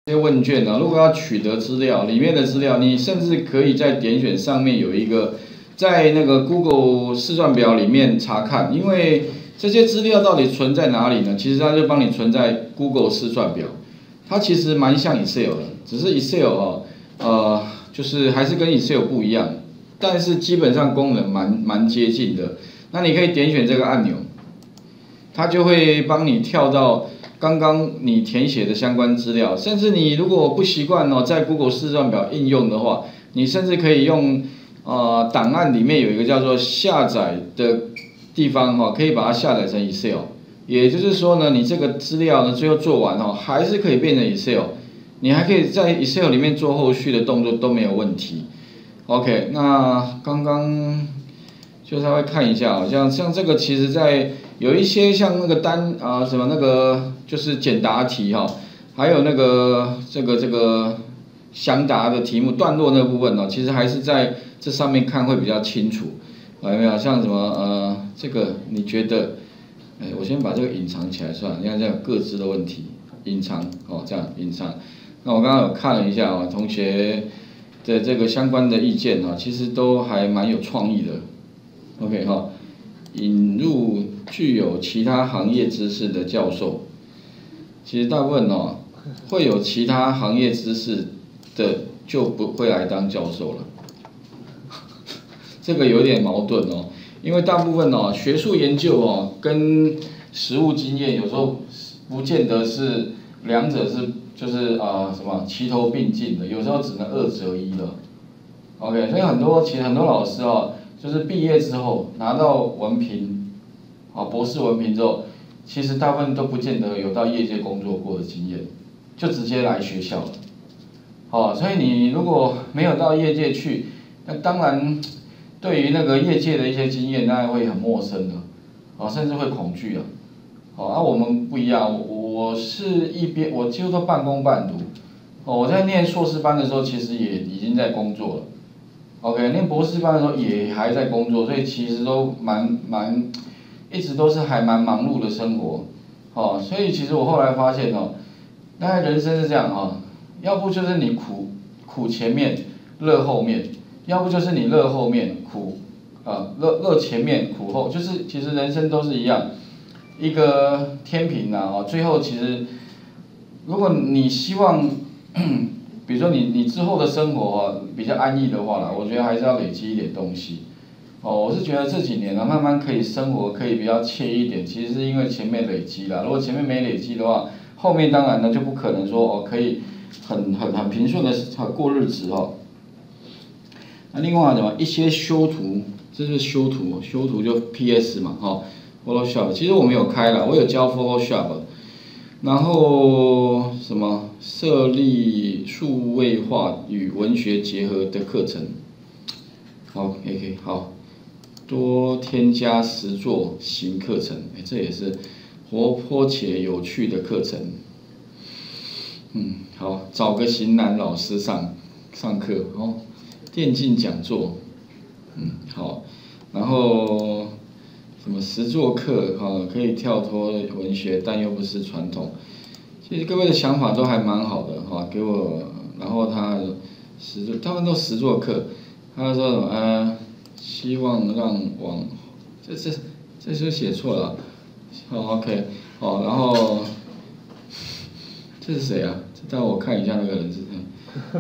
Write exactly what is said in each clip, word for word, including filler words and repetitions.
这些问卷呢，如果要取得资料，里面的资料，你甚至可以在点选上面有一个，在那个 Google 试算表里面查看，因为这些资料到底存在哪里呢？其实它就帮你存在 Google 试算表，它其实蛮像 Excel 的，只是 Excel 哦，呃，就是还是跟 Excel 不一样，但是基本上功能蛮蛮接近的。那你可以点选这个按钮，它就会帮你跳到刚刚你填写的相关资料，甚至你如果不习惯哦，在 Google 试算表应用的话，你甚至可以用呃档案里面有一个叫做下载的地方哈、哦，可以把它下载成 Excel。也就是说呢，你这个资料呢最后做完哦，还是可以变成 Excel， 你还可以在 Excel 里面做后续的动作都没有问题。OK， 那刚刚就稍微看一下啊，像像这个其实在有一些像那个单啊、呃、什么那个就是简答题哈、哦，还有那个这个这个详答的题目段落那部分呢、哦，其实还是在这上面看会比较清楚，有没有？像什么呃这个你觉得？哎，我先把这个隐藏起来算了，你看这样各自的问题，隐藏哦，这样隐藏。那我刚刚有看了一下哦，同学的这个相关的意见哈、哦，其实都还蛮有创意的。OK 哈、哦，引入具有其他行业知识的教授，其实大部分哦会有其他行业知识的就不会来当教授了，这个有点矛盾哦。因为大部分哦，学术研究哦跟实务经验有时候不见得是两者是就是啊、呃、什么齐头并进的，有时候只能二择一了。OK， 所以很多其实很多老师哦，就是毕业之后拿到文凭，啊博士文凭之后，其实大部分都不见得有到业界工作过的经验，就直接来学校了。好、哦，所以你如果没有到业界去，那当然。对于那个业界的一些经验，当然会很陌生的，啊，甚至会恐惧啊。好，啊，我们不一样，我我是一边我几乎都半工半读。哦，我在念硕士班的时候，其实也已经在工作了。OK， 念博士班的时候也还在工作，所以其实都蛮蛮，一直都是还蛮忙碌的生活。哦，所以其实我后来发现哦，大概人生是这样啊，要不就是你苦苦前面，乐后面。要不就是你乐后面苦，啊乐乐前面苦后，就是其实人生都是一样，一个天平呐、啊、哦，最后其实，如果你希望，比如说你你之后的生活啊比较安逸的话啦，我觉得还是要累积一点东西，哦，我是觉得这几年呢、啊、慢慢可以生活可以比较惬意一点，其实是因为前面累积啦，如果前面没累积的话，后面当然呢就不可能说哦可以很很很平顺的过日子哦。那另外什么一些修图，这是修图，修图就 P S 嘛，哈、哦、，Photoshop， 其实我没有开啦，我有教 Photoshop， 然后什么设立数位化与文学结合的课程，好 ，OK， 好，多添加实作型课程，哎，这也是活泼且有趣的课程，嗯，好，找个型男老师上上课哦。电竞讲座，嗯好，然后什么实作课哈、哦，可以跳脱文学，但又不是传统。其实各位的想法都还蛮好的哈、哦，给我，然后他实作，他们都实作课，他说什么呃，希望让网，这这这就写错了，哦 OK， 哦然后这是谁啊？这让我看一下那个人是谁。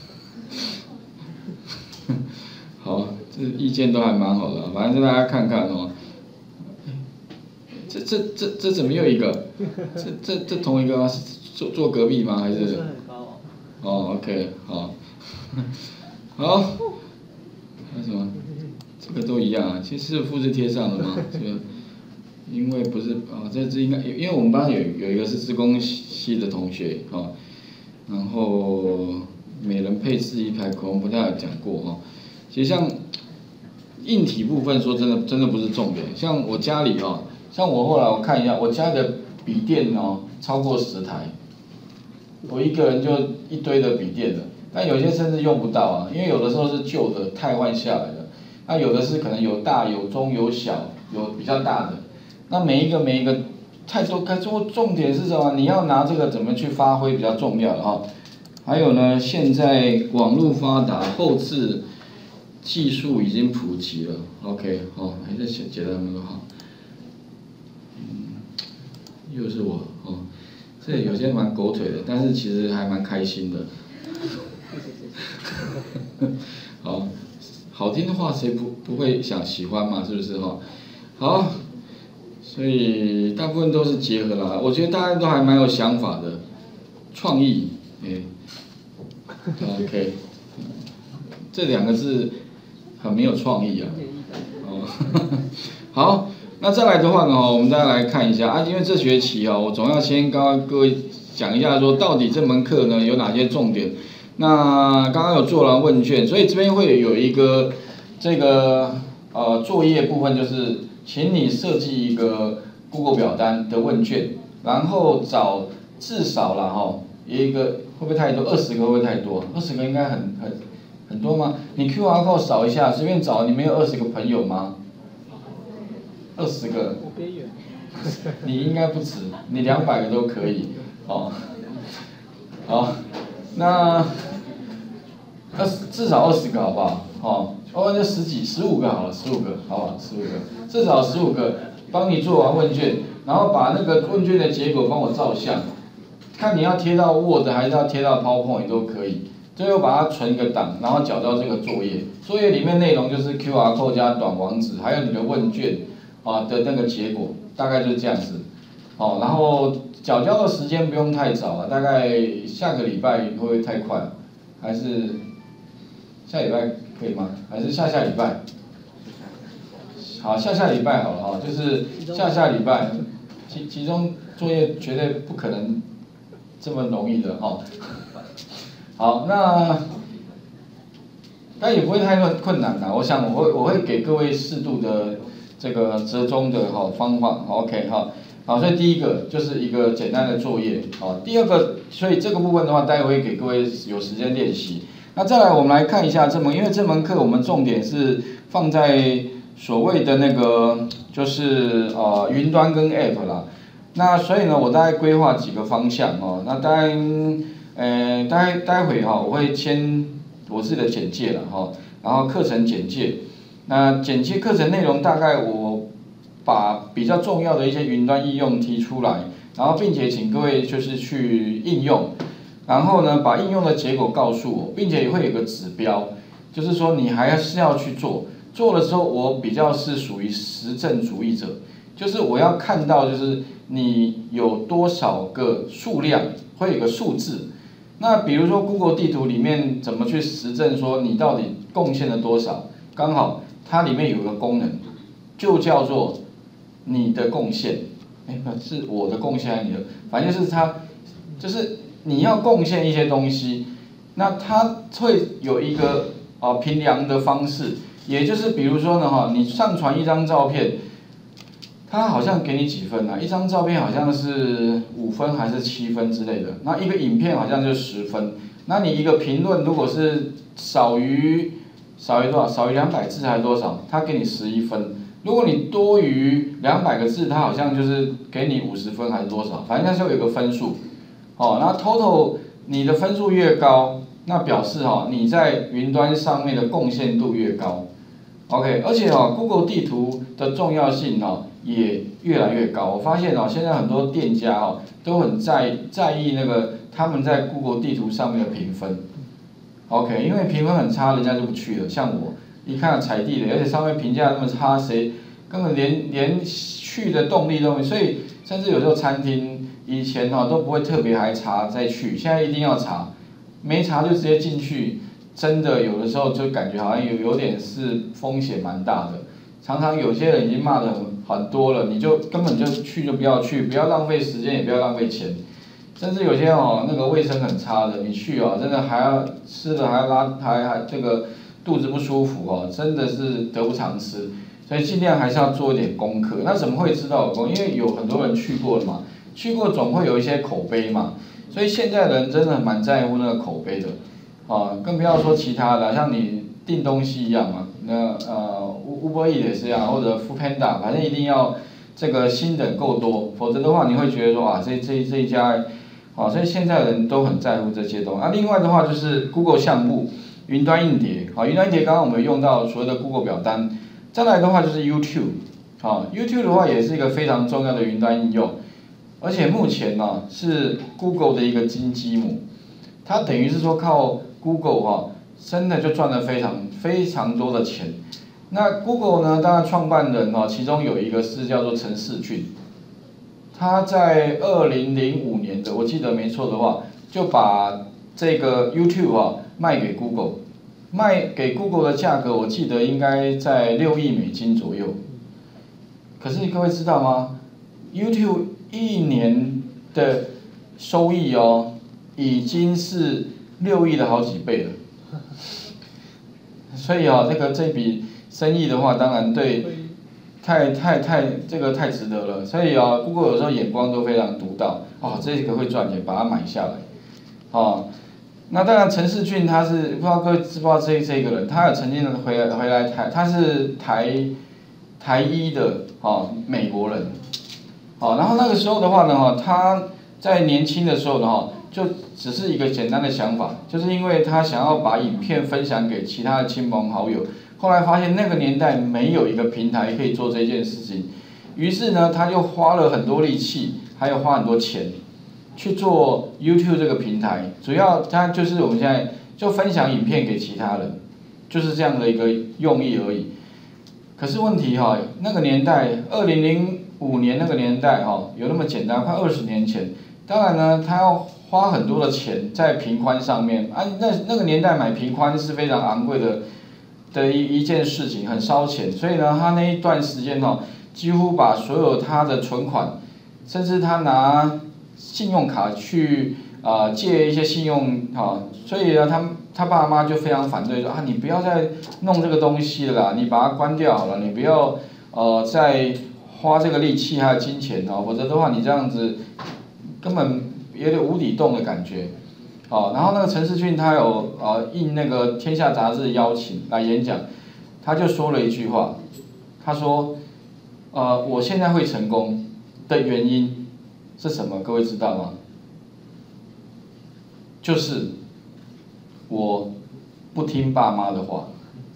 好，这意见都还蛮好的，反正就大家看看哦。这这这这怎么又一个？这这这同一个吗？是坐坐隔壁吗？还是？ 是很高哦。 哦 ，OK， 好，好，那什么？这个都一样啊，其实是复制贴上的嘛，这个，因为不是啊，这这应该，因为我们班有有一个是资工系的同学啊，然后每人配置一台口红，不太有讲过哈。其实像硬体部分，说真的，真的不是重点。像我家里哦，像我后来我看一下，我家的笔电哦超过十台，我一个人就一堆的笔电了。但有些甚至用不到啊，因为有的时候是旧的，汰换下来的。那有的是可能有大有中有小，有比较大的。那每一个每一个太多，可重重点是什么？你要拿这个怎么去发挥比较重要的哈。还有呢，现在网络发达，后置技术已经普及了。OK， 哦，还是写简单那个好。嗯，又是我哦，这有些蛮狗腿的，但是其实还蛮开心的。好，好听的话谁不不会想喜欢嘛？是不是哈？好，所以大部分都是结合啦。我觉得大家都还蛮有想法的，创意，哎、欸。OK， 这两个字很没有创意啊。哦，好，那再来的话呢，我们再来看一下啊，因为这学期啊，我总要先跟各位讲一下说，到底这门课呢有哪些重点。那刚刚有做了问卷，所以这边会有一个这个呃作业部分，就是请你设计一个 Google 表单的问卷，然后找至少啦哈。一个会不会太多？二十个会不会太多？二十个应该很很很多吗？你 Q R code 扫一下，随便找，你没有二十个朋友吗？二十个。我边缘。你应该不止，你两百个都可以，哦。好，那二十至少二十个好不好？哦，哦就十几、十五个好了，十五个，好不好？十五个，至少十五个，帮你做完问卷，然后把那个问卷的结果帮我照相。看你要贴到 Word 还是要贴到 PowerPoint 都可以，最后把它存一个档，然后缴到这个作业。作业里面内容就是 Q R code 加短网址，还有你的问卷啊的那个结果，大概就是这样子。哦，然后缴交的时间不用太早了，大概下个礼拜会不会太快？还是下礼拜可以吗？还是下下礼拜？好，下下礼拜好了哈，就是下下礼拜，其其中作业绝对不可能这么容易的哈。好，那但也不会太困困难啦。我想我会我会给各位适度的这个折中的哈方法 ，OK 哈。好，所以第一个就是一个简单的作业，好，第二个，所以这个部分的话，待会会给各位有时间练习。那再来，我们来看一下这门，因为这门课我们重点是放在所谓的那个就是呃云端跟 App 啦。那所以呢，我大概规划几个方向哦。那当然，呃，待待会哈，我会签我自己的简介了哈，然后课程简介。那简介课程内容大概我把比较重要的一些云端应用提出来，然后并且请各位就是去应用，然后呢把应用的结果告诉我，并且也会有个指标，就是说你还是要去做，做的时候我比较是属于实证主义者，就是我要看到就是你有多少个数量，会有个数字。那比如说 Google 地图里面怎么去实证说你到底贡献了多少？刚好它里面有个功能，就叫做你的贡献，哎，不是我的贡献还是你的，反正就是它，就是你要贡献一些东西，那它会有一个啊评量的方式，也就是比如说呢哈，你上传一张照片，它好像给你几分啊？一张照片好像是五分还是七分之类的，那一个影片好像就十分，那你一个评论如果是少于少于多少？少于两百字还是多少？它给你十一分。如果你多于两百个字，它好像就是给你五十分还是多少？反正它是有一个分数。哦，那 total 你的分数越高，那表示哈、哦、你在云端上面的贡献度越高。OK， 而且哦 Google 地图的重要性哦也越来越高。我发现哦现在很多店家哦都很在在意那个他们在 Google 地图上面的评分。OK， 因为评分很差，人家就不去了。像我一看踩地雷，而且上面评价那么差，谁根本连连去的动力都没。所以甚至有时候餐厅以前哈、哦、都不会特别还查再去，现在一定要查，没查就直接进去，真的有的时候就感觉好像有有点是风险蛮大的。常常有些人已经骂得很很多了，你就根本就去就不要去，不要浪费时间，也不要浪费钱。甚至有些哦，那个卫生很差的，你去哦，真的还要吃了还要拉，还还这个肚子不舒服哦，真的是得不偿失。所以尽量还是要做一点功课。那怎么会知道有功？因为有很多人去过了嘛，去过总会有一些口碑嘛。所以现在人真的蛮在乎那个口碑的，啊，更不要说其他的，像你订东西一样嘛，那呃 Uber Eats 也是一样，或者 Foodpanda，反正一定要这个新的够多，否则的话你会觉得说啊，这这这一家，啊，所以现在人都很在乎这些东西。啊，另外的话就是 Google 项目、云端硬碟，啊，云端硬碟刚刚我们用到所谓的 Google 表单，再来的话就是 YouTube， 啊 ，YouTube 的话也是一个非常重要的云端应用，而且目前呢、啊、是 Google 的一个金鸡母，它等于是说靠 Google 哈、啊，真的就赚了非常非常多的钱。那 Google 呢，当然创办人哦，其中有一个是叫做陈士峻，他在二零零五年的，我记得没错的话，就把这个 YouTube 啊卖给 Google， 卖给 Google 的价格，我记得应该在六亿美金左右。可是各位知道吗 ？YouTube 一年的收益哦，已经是六亿的好几倍了。所以啊，这个这笔生意的话，当然对，太太太这个太值得了。所以啊 ，Google 有时候眼光都非常独到，哦，这个会赚钱，把它买下来。哦，那当然陈士峻他是不知道各位知不知道这这个人，他有曾经回来回来台，他是台台一的哦美国人。哦，然后那个时候的话呢，哈，他在年轻的时候呢，哈，就只是一个简单的想法，就是因为他想要把影片分享给其他的亲朋好友。后来发现那个年代没有一个平台可以做这件事情，于是呢，他就花了很多力气，还有花很多钱，去做 YouTube 这个平台。主要他就是我们现在就分享影片给其他人，就是这样的一个用意而已。可是问题哈，那个年代，二零零五年那个年代哈，有那么简单？快二十年前，当然呢，他要花很多的钱在频宽上面啊。那那个年代买频宽是非常昂贵的。的一一件事情很烧钱，所以呢，他那一段时间哦，几乎把所有他的存款，甚至他拿信用卡去啊、呃、借一些信用啊，所以呢，他他爸妈就非常反对说啊，你不要再弄这个东西了啦，你把它关掉好了，你不要呃再花这个力气还有金钱哦，否则的话你这样子根本有点无底洞的感觉。哦，然后那个陈士峻他有呃应那个《天下》杂志邀请来演讲，他就说了一句话，他说，呃，我现在会成功的原因是什么？各位知道吗？就是我不听爸妈的话，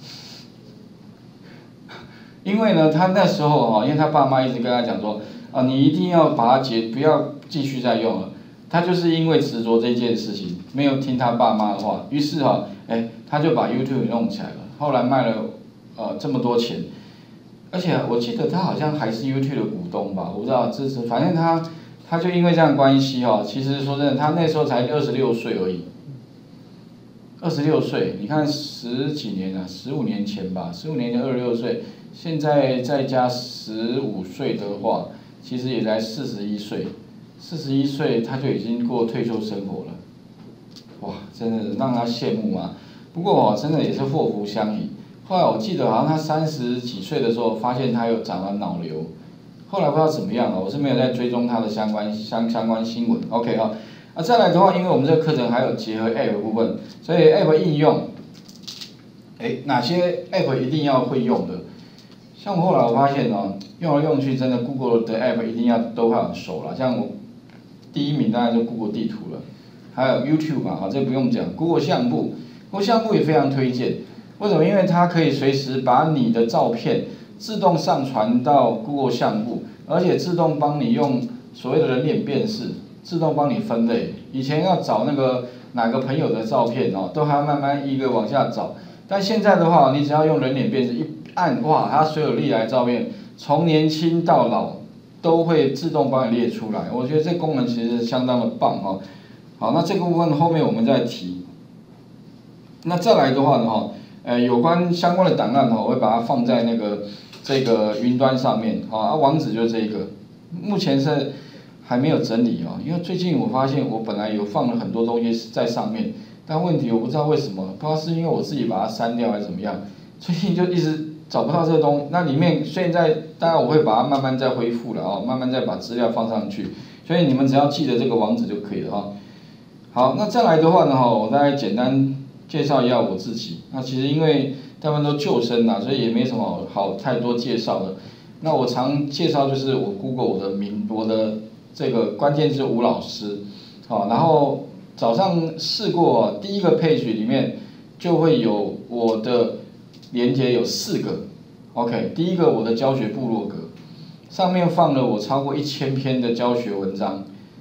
因为呢，他那时候哈、哦，因为他爸妈一直跟他讲说，啊，你一定要把它解，不要继续再用了。他就是因为执着这件事情，没有听他爸妈的话，于是哈、啊，哎，他就把 YouTube 弄起来了。后来卖了呃这么多钱，而且我记得他好像还是 YouTube 的股东吧，我不知道这是，反正他他就因为这样关系哈、哦，其实说真的，他那时候才二十六岁而已，二十六岁，你看十几年啊，十五年前吧，十五年前二十六岁，现在再加十五岁的话，其实也才四十一岁。四十一岁他就已经过退休生活了，哇，真的让他羡慕啊！不过哦，真的也是祸福相依。后来我记得好像他三十几岁的时候，发现他有长了脑瘤，后来不知道怎么样了，我是没有在追踪他的相关相相关新闻。OK 哈、哦，啊再来的话，因为我们这个课程还有结合 App 部分，所以 App 应用，哎，哪些 App 一定要会用的？像我后来我发现哦，用来用去真的 Google 的 App 一定要都很熟了，像我。第一名当然就 Google 地图了，还有 YouTube 嘛，好，这不用讲。Google 相簿 ，Google 相簿也非常推荐。为什么？因为它可以随时把你的照片自动上传到 Google 相簿，而且自动帮你用所谓的人脸辨识，自动帮你分类。以前要找那个哪个朋友的照片哦，都还要慢慢一个往下找。但现在的话，你只要用人脸辨识一按，哇，它所有历来照片，从年轻到老。都会自动帮你列出来，我觉得这功能其实相当的棒哈。好，那这个部分后面我们再提。那再来的话呢哈，呃，有关相关的档案哈，我会把它放在那个这个云端上面啊，网址就是这个。目前是还没有整理哦，因为最近我发现我本来有放了很多东西在上面，但问题我不知道为什么，不知道是因为我自己把它删掉还是怎么样，最近就一直。找不到这个东，那里面现在当然我会把它慢慢再恢复了哦，慢慢再把资料放上去，所以你们只要记得这个网址就可以了哈。好，那再来的话呢哈，我大概简单介绍一下我自己。那其实因为大部分都旧生啦，所以也没什么好太多介绍的。 那我常介绍就是我 Google 我的名，我的这个关键字吴老师，好，然后早上试过第一个 page 里面就会有我的连结有四个 ，OK， 第一个我的教学部落格，上面放了我超过一千篇的教学文章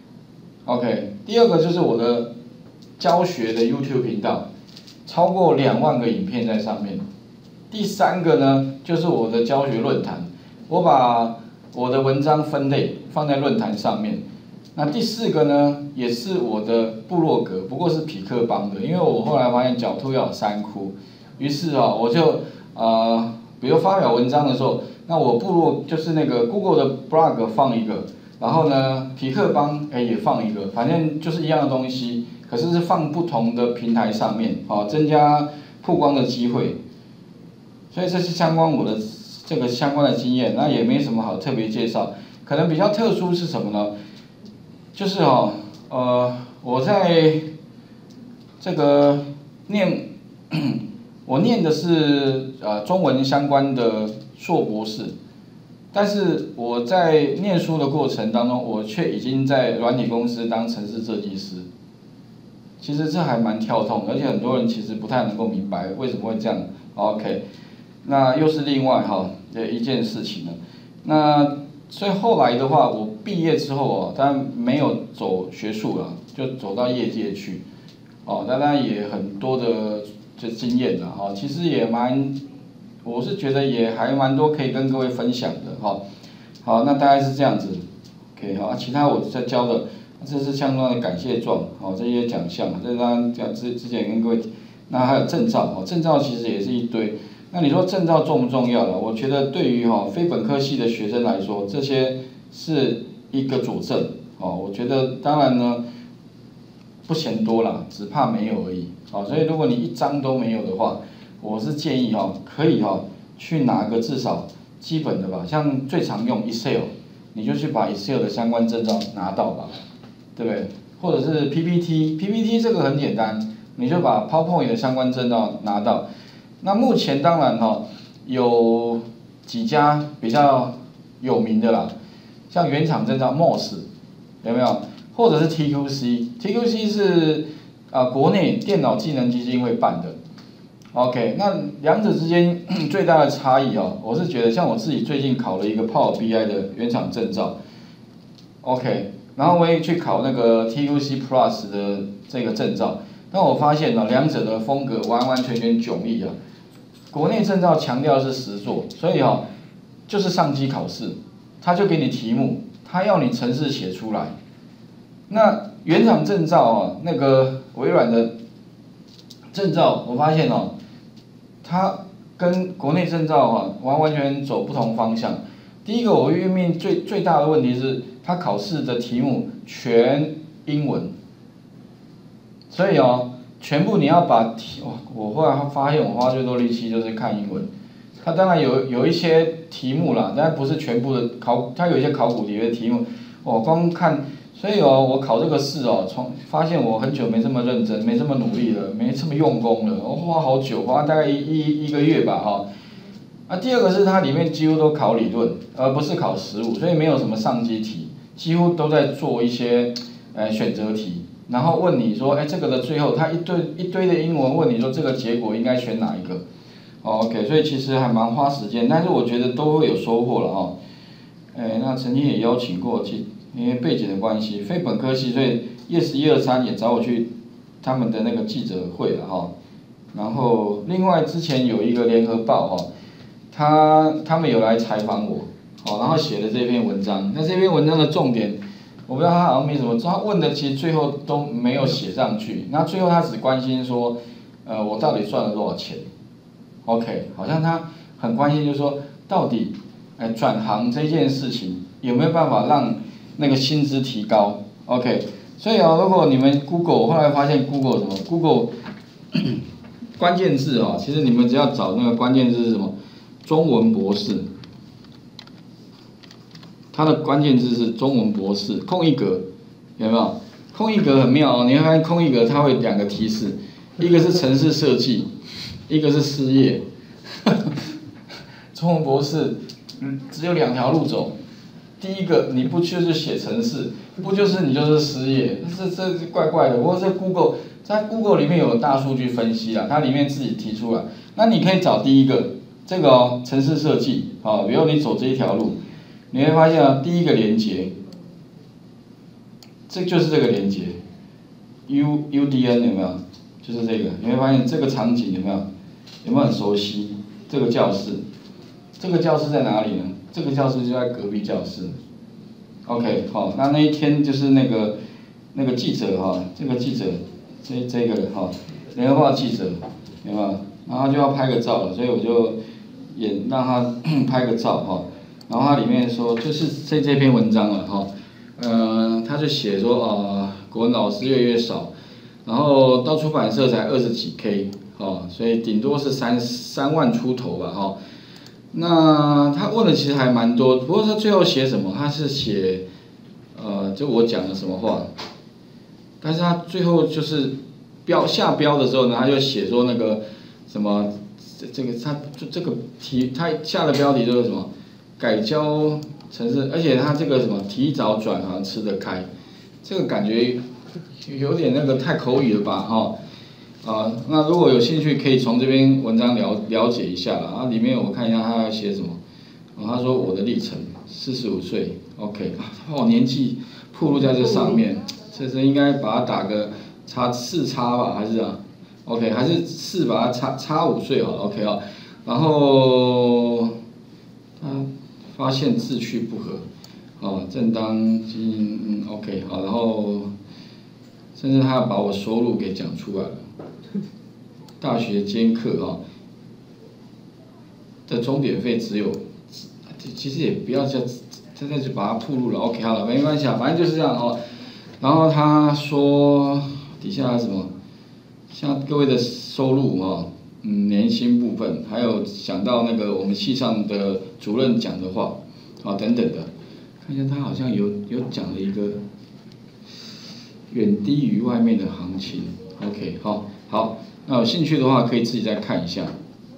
，OK， 第二个就是我的教学的 YouTube 频道，超过两万个影片在上面。第三个呢，就是我的教学论坛，我把我的文章分类放在论坛上面。那第四个呢，也是我的部落格，不过是匹克邦的，因为我后来发现狡兔要有三窟，于是啊、哦，我就呃，比如发表文章的时候，那我部落就是那个 Google 的 blog 放一个，然后呢，匹克邦哎也放一个，反正就是一样的东西，可是是放不同的平台上面，啊，增加曝光的机会。所以这是相关我的这个相关的经验，那也没什么好特别介绍。可能比较特殊是什么呢？就是哦，呃，我在这个念，我念的是呃中文相关的硕博士，但是我在念书的过程当中，我却已经在软体公司当程式设计师。其实这还蛮跳痛的，而且很多人其实不太能够明白为什么会这样。OK。那又是另外哈的一件事情了。那所以后来的话，我毕业之后哦，当然没有走学术了，就走到业界去。哦，当然也很多的这经验了哈，其实也蛮，我是觉得也还蛮多可以跟各位分享的哈。好，那大概是这样子。OK， 好，其他我在教的，这是相关的感谢状，好，这些奖项，这当然之之前跟各位，那还有证照，哦，证照其实也是一堆。那你说证照重不重要了？我觉得对于哈非本科系的学生来说，这些是一个佐证哦。我觉得当然呢，不嫌多啦，只怕没有而已。好，所以如果你一张都没有的话，我是建议哈可以哈去拿个至少基本的吧，像最常用 Excel， 你就去把 Excel 的相关证照拿到吧，对不对？或者是 P P T，P P T 这个很简单，你就把 PowerPoint 的相关证照拿到。那目前当然哈、哦、有几家比较有名的啦，像原厂证照 M O S 有没有？或者是 T Q C，T Q C 是啊、呃、国内电脑技能基金会办的。OK， 那两者之间最大的差异哦，我是觉得像我自己最近考了一个 Power B I 的原厂证照 ，OK， 然后我也去考那个 T Q C Plus 的这个证照，那我发现呢，两者的风格完完全全迥异啊。国内证照强调是实作，所以哦，就是上机考试，他就给你题目，他要你程式写出来。那原厂证照哦，那个微软的证照，我发现哦，它跟国内证照哈、哦、完完全走不同方向。第一个，我遇面最最大的问题是，它考试的题目全英文，所以哦。全部你要把题，我后来发现我花最多力气就是看英文。它当然有有一些题目啦，但不是全部的考，它有一些考古题的题目，我光看，所以哦，我考这个试哦，从发现我很久没这么认真，没这么努力了，没这么用功了，我花好久，花大概一一一个月吧哈。啊，第二个是它里面几乎都考理论，而不是考实务，所以没有什么上机题，几乎都在做一些呃选择题。然后问你说，哎，这个的最后，他一堆一堆的英文问你说，这个结果应该选哪一个？哦 ，OK， 所以其实还蛮花时间，但是我觉得都会有收获了哦。哎，那曾经也邀请过，其因为背景的关系，非本科系，所以yes 一二三也找我去他们的那个记者会了哈。然后另外之前有一个联合报哈，他他们有来采访我，哦，然后写了这篇文章，那这篇文章的重点。我不知道他好像没什么，他问的其实最后都没有写上去。那最后他只关心说，呃，我到底赚了多少钱 ？OK， 好像他很关心，就是说到底，哎，转行这件事情有没有办法让那个薪资提高 ？OK， 所以啊，如果你们 Google， 我后来发现 Google 什么 Google 关键字啊，其实你们只要找那个关键字是什么，中文博士。它的关键字是中文博士，空一格，有没有？空一格很妙哦，你会发现空一格它会两个提示，一个是程式设计，一个是失业。中文博士嗯，只有两条路走。第一个，你不就是写程式，不就是你就是失业，这这这怪怪的。不过这 Google 在 Google 里面有大数据分析啊，它里面自己提出来。那你可以找第一个，这个哦，程式设计，好、哦，比如你走这一条路，你会发现啊，第一个连接，这就是这个连接 ，U U D N 有没有？就是这个，你会发现这个场景有没有？有没有很熟悉？这个教室，这个教室在哪里呢？这个教室就在隔壁教室。OK， 好，那那一天就是那个那个记者哈，这个记者这这个哈，联合报记者有没有？然后他就要拍个照了，所以我就也让他拍个照哈。然后他里面说就是这这篇文章了哈，呃，他就写说啊、呃，国文老师越来越少，然后到出版社才二十几 K， 哦，所以顶多是三三万出头吧哈。那他问的其实还蛮多，不过他最后写什么？他是写，呃，就我讲的什么话，但是他最后就是标下标的时候呢，他就写说那个什么，这这个他就这个题，他下的标题就是什么，改教城市，而且他这个什么提早转行吃得开，这个感觉有点那个太口语了吧，哈、哦。啊，那如果有兴趣，可以从这篇文章了了解一下啦。啊，里面我看一下他要写什么。啊，他说我的历程，四十五岁 ，OK， 哦，年纪暴露在这上面，这是应该把它打个叉四叉吧，还是啊 ？OK， 还是四把它叉叉五岁好了 ，OK 啊。然后他发现志趣不合，哦，正当经嗯 OK 好，然后甚至他要把我收入给讲出来了。大学兼课哈的钟点费只有，其实也不要再再再去把它铺路了 ，OK 好了，没关系啊，反正就是这样哦。然后他说底下什么，像各位的收入哈，嗯，年薪部分，还有想到那个我们系上的主任讲的话，啊等等的，看一下他好像有有讲了一个远低于外面的行情 ，OK 好，好。那有兴趣的话，可以自己再看一下。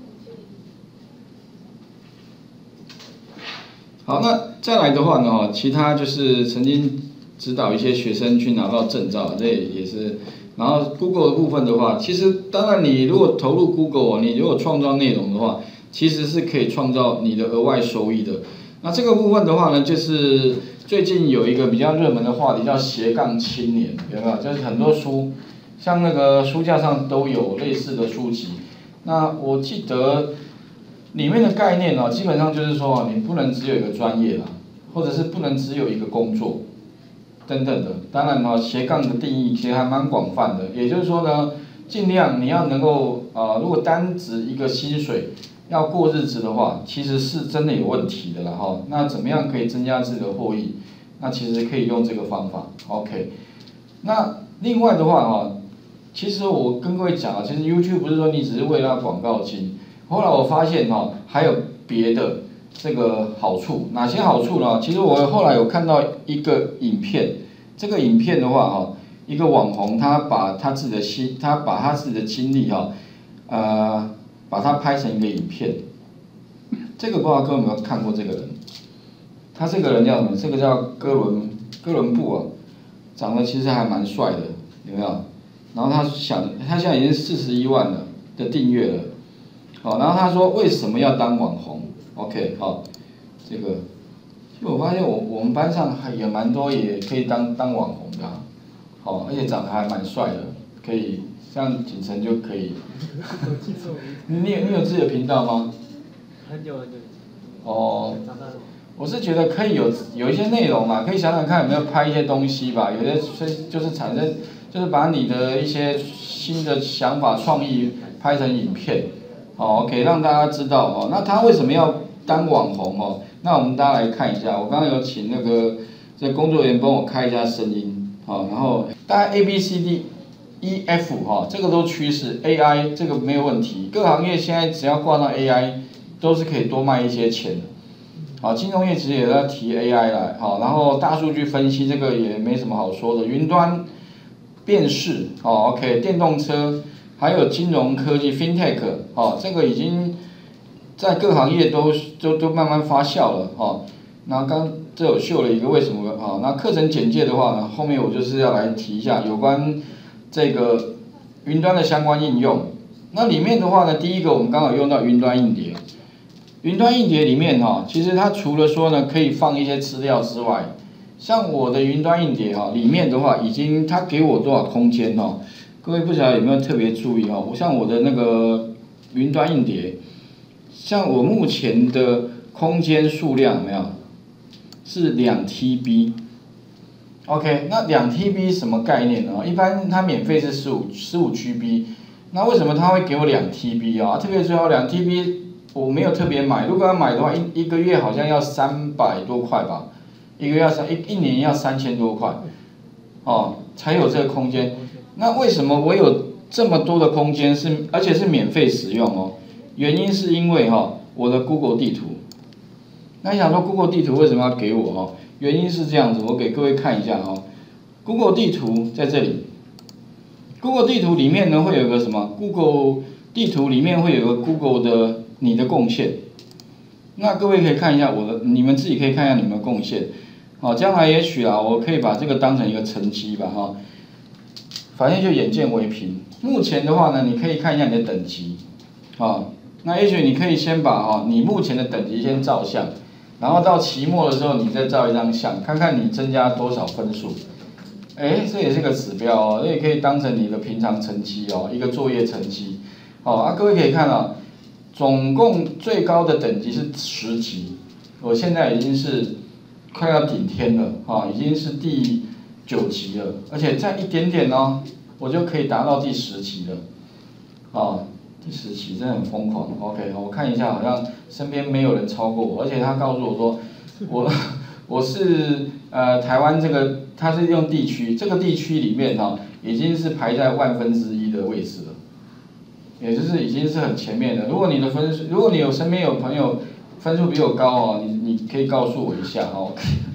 好，那再来的话呢，其他就是曾经指导一些学生去拿到证照，这也是。然后 Google 的部分的话，其实当然你如果投入 Google， 你如果创造内容的话，其实是可以创造你的额外收益的。那这个部分的话呢，就是最近有一个比较热门的话题叫斜杠青年，有没有？就是很多书。像那个书架上都有类似的书籍，那我记得里面的概念呢，基本上就是说，你不能只有一个专业啦，或者是不能只有一个工作，等等的。当然呢，斜杠的定义其实还蛮广泛的，也就是说呢，尽量你要能够啊、呃，如果单指一个薪水要过日子的话，其实是真的有问题的啦哈。那怎么样可以增加自己的获益？那其实可以用这个方法 ，OK。那另外的话哈。其实我跟各位讲啊，其实 YouTube 不是说你只是为了广告金，后来我发现哈，还有别的这个好处，哪些好处呢？其实我后来有看到一个影片，这个影片的话哈，一个网红他把他自己的心，他把他自己的经历哈，呃，把它拍成一个影片。这个不知道各位有没有看过这个人？他这个人叫什么？这个叫哥伦哥伦布啊，长得其实还蛮帅的，有没有？然后他想，他现在已经四十一万了的订阅了，好，然后他说为什么要当网红 ？OK， 好，这个，就我发现我我们班上还也蛮多也可以当当网红的、啊，好，而且长得还蛮帅的，可以像景晨就可以。你有你有自己的频道吗？ 很久很久。 哦。我是觉得可以有有一些内容嘛，可以想想看有没有拍一些东西吧，有些就是产生。就是把你的一些新的想法、创意拍成影片，好 ，OK， 让大家知道哦。那他为什么要当网红哦？那我们大家来看一下，我刚刚有请那个这工作人员帮我开一下声音，好，然后大家 A B C D E F 哈，这个都趋势 ，A I 这个没有问题，各行业现在只要挂上 A I， 都是可以多卖一些钱的。好，金融业其实也在提 A I 来，好，然后大数据分析这个也没什么好说的，云端。辨识哦 ，OK， 电动车，还有金融科技 FinTech 哦，这个已经在各行业都都都慢慢发酵了哈。那刚这有秀了一个为什么啊？那课程简介的话呢，后面我就是要来提一下有关这个云端的相关应用。那里面的话呢，第一个我们刚好用到云端硬碟。云端硬碟里面哈，其实它除了说呢可以放一些资料之外，像我的云端硬碟哈，里面的话已经它给我多少空间哈？各位不晓得有没有特别注意哈？我像我的那个云端硬碟，像我目前的空间数量有没有？是两 T B。OK， 那两 T B 什么概念呢？一般它免费是十五十五 G B， 那为什么它会给我两 T B 啊？特别最后两 T B 我没有特别买，如果要买的话，一一个月好像要三百多块吧，一个月要三一一年要三千多块，哦，才有这个空间。那为什么我有这么多的空间是，而且是免费使用哦？原因是因为哈、哦，我的 Google 地图。那你想说 Google 地图为什么要给我哈？原因是这样子，我给各位看一下哈。Google 地图在这里 ，Google 地图里面呢会有个什么 ？Google 地图里面会有个 Google 的你的贡献。那各位可以看一下我的，你们自己可以看一下你们的贡献。好，将来也许啊，我可以把这个当成一个成绩吧哈。反正就眼见为凭。目前的话呢，你可以看一下你的等级，啊，那也许你可以先把哈你目前的等级先照相。然后到期末的时候，你再照一张相，看看你增加多少分数。哎，这也是个指标哦，这也可以当成你的平常成绩哦，一个作业成绩。好啊，各位可以看啊，总共最高的等级是十级，我现在已经是快要顶天了啊，已经是第九级了，而且再一点点哦，我就可以达到第十级了。啊。第十期真的很疯狂 ，OK， 我看一下，好像身边没有人超过我，而且他告诉我说，我我是呃台湾这个，他是用地区，这个地区里面哈、哦，已经是排在万分之一的位置了，也就是已经是很前面的。如果你的分数，如果你有身边有朋友分数比我高哦，你你可以告诉我一下哦。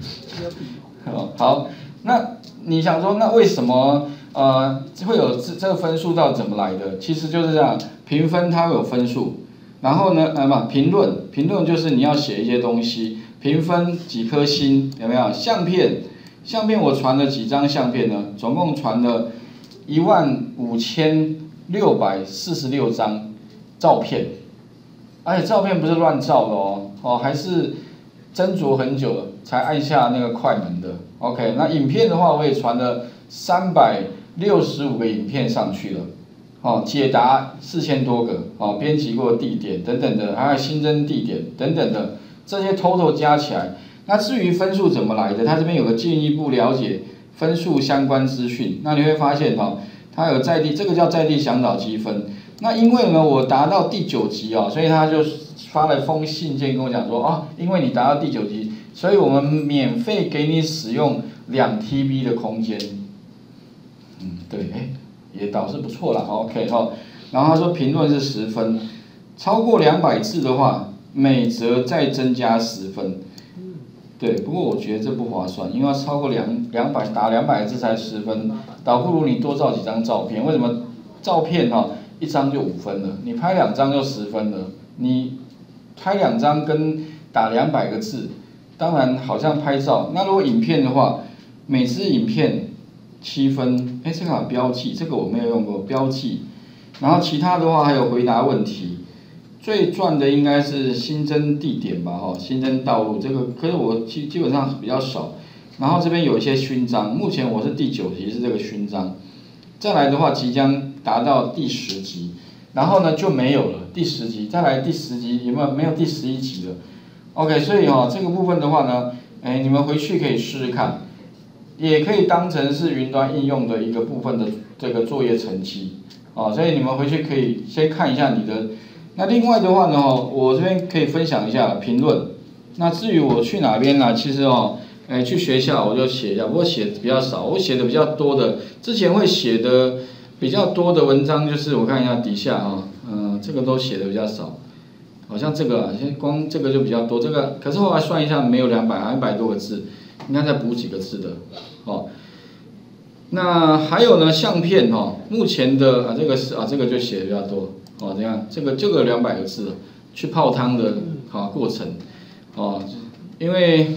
好，那你想说，那为什么呃会有这这个分数到怎么来的？其实就是这样。评分它会有分数，然后呢，呃不，评论，评论就是你要写一些东西，评分几颗星，有没有？相片，相片我传了几张相片呢？总共传了一万五千六百四十六张照片，而且照片不是乱照的哦，哦还是斟酌很久才按下那个快门的。OK， 那影片的话我也传了三百六十五个影片上去了。哦，解答四千多个，哦，编辑过的地点等等的，还有新增地点等等的，这些 total 加起来，那至于分数怎么来的，它这边有个进一步了解分数相关资讯，那你会发现哈、哦，它有在地，这个叫在地向导积分。那因为呢，我达到第九级哦，所以他就发了封信件跟我讲说，哦，因为你达到第九级，所以我们免费给你使用两 T B 的空间。嗯，对，哎。也倒是不错啦 ，OK 哈。然后他说评论是十分，超过两百字的话，每则再增加十分。对，不过我觉得这不划算，因为超过两两百打两百字才十分，倒不如你多照几张照片。为什么？照片哈一张就五分了，你拍两张就十分了。你拍两张跟打两百个字，当然好像拍照。那如果影片的话，每支影片。七分，哎，这个有标记，这个我没有用过标记。然后其他的话还有回答问题，最赚的应该是新增地点吧，哈，新增道路这个，可是我基基本上比较少。然后这边有一些勋章，目前我是第九级是这个勋章，再来的话即将达到第十级，然后呢就没有了，第十级，再来第十级有没有？没有第十一级了。OK， 所以哈、哦、这个部分的话呢，哎，你们回去可以试试看。也可以当成是云端应用的一个部分的这个作业成绩，啊，所以你们回去可以先看一下你的。那另外的话呢，我这边可以分享一下评论。那至于我去哪边呢？其实哦，哎，去学校我就写一下，不过写比较少，我写的比较多的，之前会写的比较多的文章就是我看一下底下啊，嗯、呃，这个都写的比较少，好像这个先光这个就比较多，这个可是后来算一下没有两百，还一百多个字。应该再补几个字的，哦。那还有呢，相片哦，目前的啊这个是啊这个就写的比较多，哦，这样这个这个两百个字了， 去泡汤的啊过程，哦，因为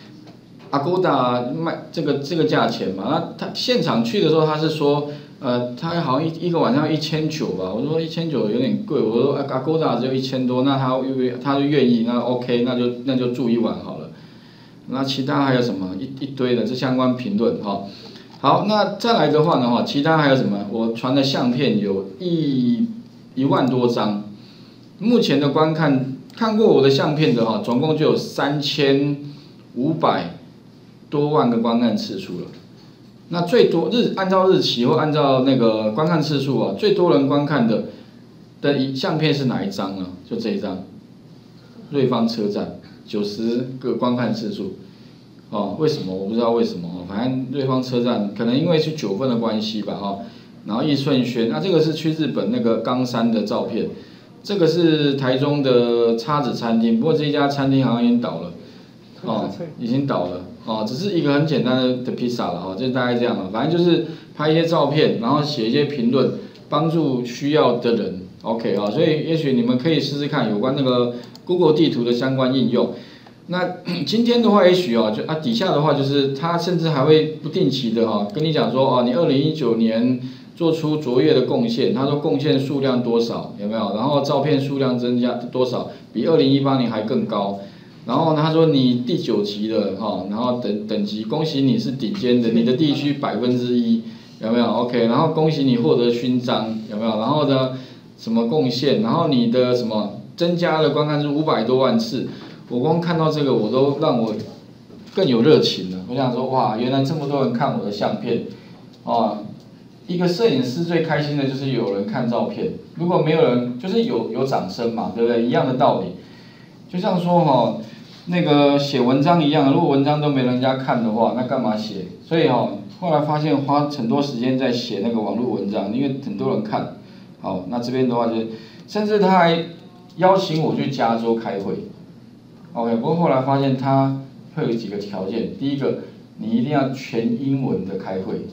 Agoda 卖这个这个价钱嘛，那他现场去的时候他是说，呃，他好像一一个晚上一千九吧，我说一千九有点贵，我说 Agoda 只有一千多，那他愿他就愿意，那 OK， 那就那就住一晚好了。那其他还有什么一一堆的这相关评论哈。好，那再来的话呢哈，其他还有什么？我传的相片有一一万多张，目前的观看看过我的相片的哈，总共就有三千五百多万个观看次数了。那最多日按照日期或按照那个观看次数啊，最多人观看的的一相片是哪一张呢？就这一张，瑞芳车站九十个观看次数。哦，为什么我不知道为什么哦，反正瑞芳车站可能因为是九份的关系吧哈，然后易顺轩，那、啊、这个是去日本那个冈山的照片，这个是台中的叉子餐厅，不过这一家餐厅好像已经倒了，哦，已经倒了，哦，只是一个很简单的的披萨了哈，就大概这样了，反正就是拍一些照片，然后写一些评论，帮助需要的人 ，OK 啊，所以也许你们可以试试看有关那个 Google 地图的相关应用。那今天的话，也许哦，就啊底下的话就是他甚至还会不定期的哈、哦、跟你讲说哦，你二零一九年做出卓越的贡献，他说贡献数量多少有没有？然后照片数量增加多少，比二零一八年还更高。然后他说你第九级了哈、哦，然后等等级，恭喜你是顶尖的，你的地区百分之一有没有 ？OK， 然后恭喜你获得勋章有没有？然后呢什么贡献？然后你的什么增加了观看是五百多万次。我光看到这个，我都让我更有热情了。我想说，哇，原来这么多人看我的相片，啊，一个摄影师最开心的就是有人看照片，如果没有人，就是有有掌声嘛，对不对？一样的道理，就像说哈，那个写文章一样，如果文章都没人家看的话，那干嘛写？所以哈，后来发现花很多时间在写那个网络文章，因为很多人看。好，那这边的话就，甚至他还邀请我去加州开会。OK， 不过后来发现它会有几个条件，第一个，你一定要全英文的开会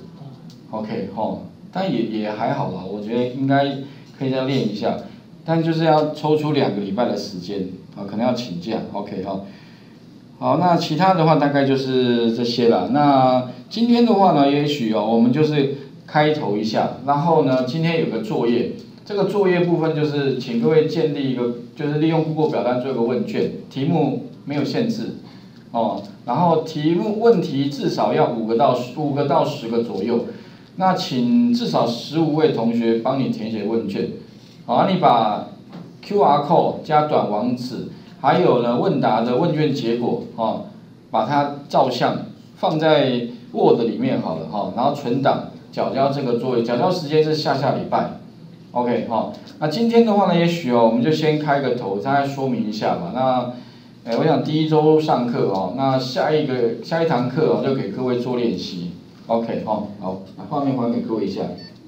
，OK 吼，但也也还好啦，我觉得应该可以再练一下，但就是要抽出两个礼拜的时间，啊，可能要请假 ，OK 哈。好，那其他的话大概就是这些了。那今天的话呢，也许哦，我们就是开头一下，然后呢，今天有个作业。这个作业部分就是请各位建立一个，就是利用 Google 表单做一个问卷，题目没有限制，哦，然后题目问题至少要五个到五个到十个左右，那请至少十五位同学帮你填写问卷，好，你把 Q R code 加短网址，还有呢问答的问卷结果，哦，把它照相放在 Word 里面好了哈、哦，然后存档缴交这个作业，缴交时间是下下礼拜。OK 哈、哦，那今天的话呢，也许哦，我们就先开个头，大概说明一下吧。那，哎，我想第一周上课哦，那下一个下一堂课哦，就给各位做练习。OK 哈、哦，好，把画面还给各位一下。